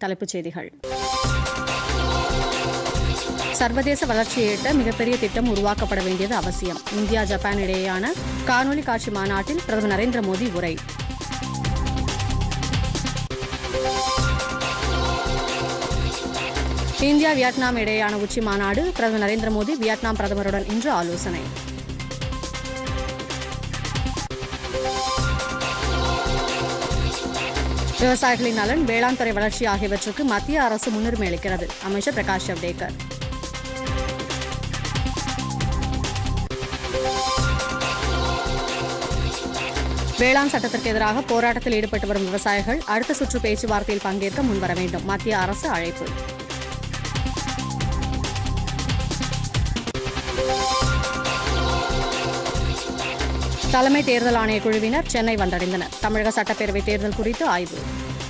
தலைப்புச் செய்திகள். சர்வதேச வளர்ச்சியை எட்ட மிகப்பெரிய திட்டம் உருவாக்கப்பட வேண்டியது அவசியம். இந்தியா ஜப்பான் இடையேயான காணொலி காட்சி மாநாட்டில் பிரதமர் நரேந்திர மோடி உரை. இந்தியா வியட்நாம் இடையேயான உச்சி மாநாடு. பிரதமர் நரேந்திர மோடி வியட்நாம் பிரதமருடன் இன்று ஆலோசனை. விவசாயிகளின் நலன், வேளாண் துறை வளர்ச்சி ஆகியவற்றுக்கு மத்திய அரசு முன்னுரிமை அளிக்கிறது. அமைச்சர் பிரகாஷ் ஜவ்டேகர். வேளாண் சட்டத்திற்கு எதிராக போராட்டத்தில் ஈடுபட்டு வரும் விவசாயிகள் அடுத்த சுற்று பேச்சுவார்த்தையில் பங்கேற்க முன்வர வேண்டும். மத்திய அரசு அழைப்பு. தலைமை தேர்தல் ஆணைய குழுவினர் சென்னை வந்தடைந்தனர். தமிழக சட்டப்பேரவை தேர்தல் குறித்து ஆய்வு.